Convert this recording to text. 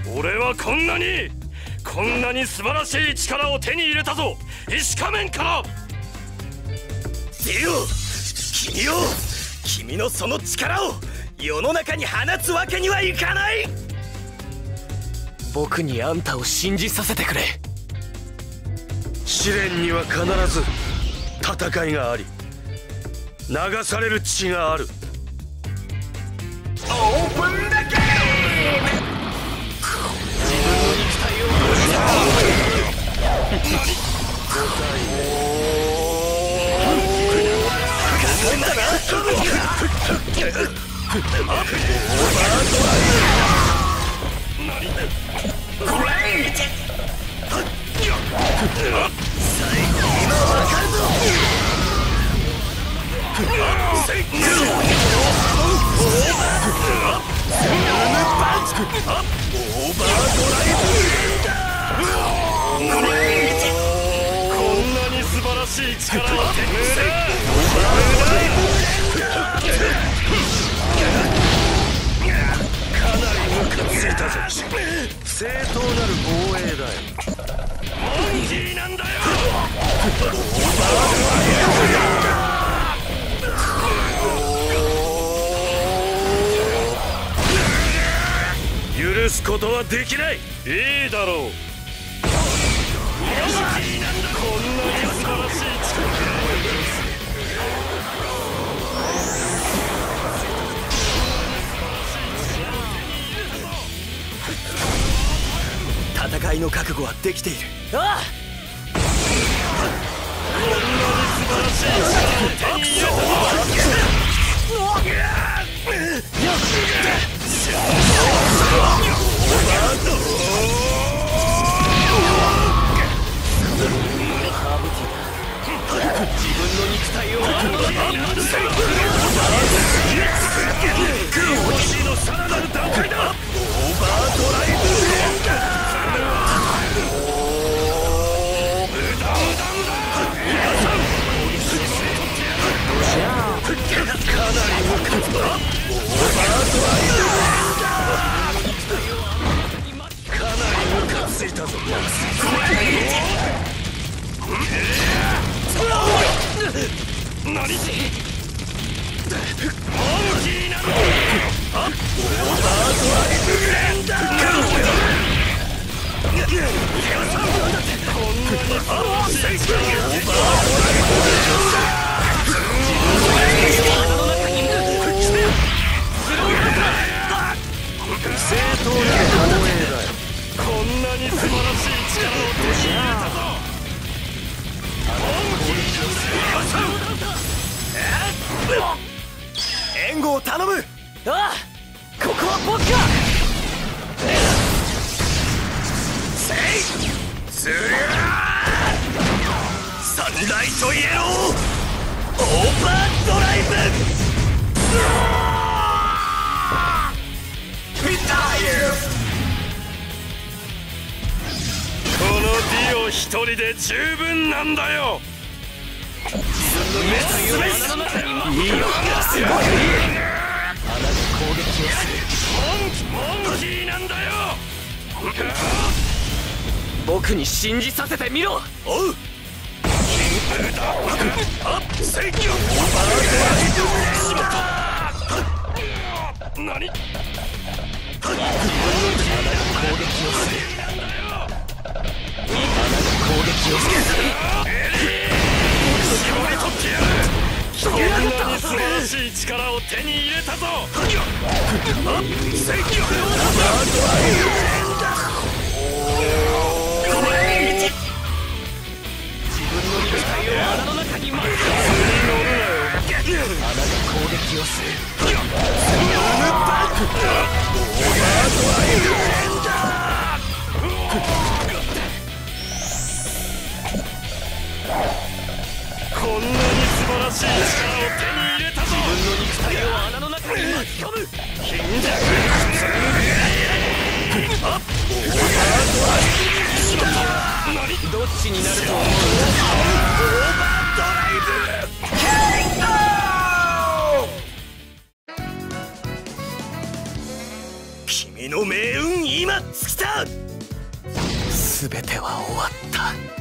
俺はこんなに素晴らしい力を手に入れたぞ、石仮面から。 ディオ、君のその力を世の中に放つわけにはいかない。 僕にあんたを信じさせてくれ。 試練には必ず戦いがあり、流される血がある。 オープンだけ。 素晴らしい力を手に入れた。 かなりムカついたぞ。正当なる防衛だよ。 モンキーなんだよ。 許すことはできない。 いいだろう。こんなに素晴らしい戦いの覚悟はできている。 ああ、 こんなに素晴らしい力を手に入れたぞ。 自分の肉体をのさらなる段階だ。オーバードライブ。ついたぞ。 何？モンキーなの？ 正当な防衛だよ。 こんなに素晴らしい力を手に入れたぞ。 援護を頼む。 ああ、ここは僕が。 サンライトイエローオーバードライブ。 このディオ一人で十分なんだよ。 いいよ、すごい。攻撃をする。 モンキーなんだよ。 僕に信じさせてみろ。 おう。 何？こんなに素晴らしい力を手に入れたぞ。 穴の中に混ぜる。穴が攻撃をする。 こんなに素晴らしい力を手に入れたぞ。 自分の肉体を穴の中に巻き込む。 貧弱。 どっちになると思う？ 君の命運運今尽きた。 全ては終わった。